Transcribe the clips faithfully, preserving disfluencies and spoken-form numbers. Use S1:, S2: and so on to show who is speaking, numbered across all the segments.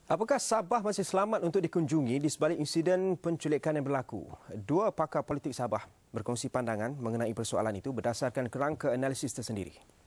S1: Apakah Sabah masih selamat untuk dikunjungi di sebalik insiden penculikan yang berlaku? Dua pakar politik Sabah berkongsi pandangan mengenai persoalan itu berdasarkan kerangka analisis tersendiri.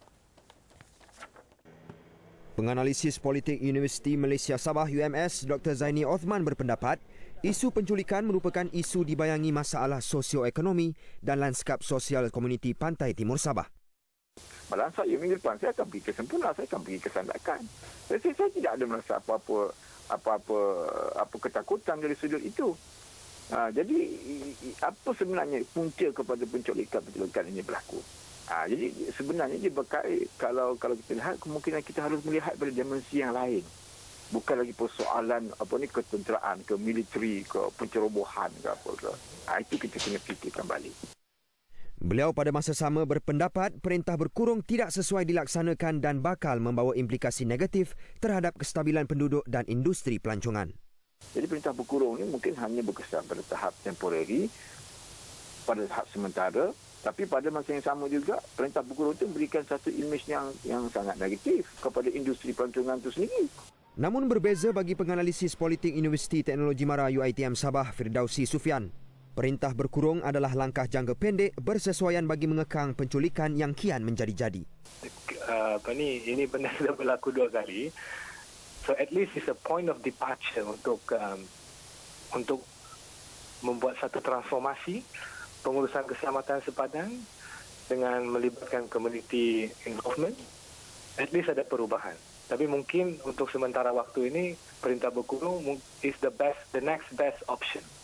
S2: Penganalisis politik Universiti Malaysia Sabah U M S Doktor Zaini Othman berpendapat isu penculikan merupakan isu dibayangi masalah sosioekonomi dan lanskap sosial komuniti Pantai Timur Sabah.
S3: Malam saya minggu depan saya akan pergi ke Sempunah, saya akan pergi ke Sandakan. Jadi saya tidak ada merasa apa-apa apa-apa apa ketakutan dari sudut itu. Ha, jadi apa sebenarnya punca kepada penculikan-penculikan ini berlaku? Ha, jadi sebenarnya dia berkait, kalau kalau kita lihat kemungkinan kita harus melihat pada dimensi yang lain. Bukan lagi persoalan apa ni ketenteraan, ke militeri, ke pencerobohan ke apa ke. Ha, itu kita kena fikirkan balik.
S2: Beliau pada masa sama berpendapat perintah berkurung tidak sesuai dilaksanakan dan bakal membawa implikasi negatif terhadap kestabilan penduduk dan industri pelancongan.
S3: Jadi perintah berkurung ini mungkin hanya berkesan pada tahap temporary, pada tahap sementara, tapi pada masa yang sama juga perintah berkurung itu memberikan satu imej yang yang sangat negatif kepada industri pelancongan itu sendiri.
S2: Namun berbeza bagi penganalisis politik Universiti Teknologi Mara U I T M Sabah Firdausi Sufian. Perintah berkurung adalah langkah jangka pendek bersesuaian bagi mengekang penculikan yang kian menjadi-jadi.
S4: Uh, apa ni, ini benar sudah berlaku dua kali. So at least it's a point of departure untuk um, untuk membuat satu transformasi pengurusan keselamatan sepadan dengan melibatkan community involvement. At least ada perubahan. Tapi mungkin untuk sementara waktu ini perintah berkurung is the best, the next best option.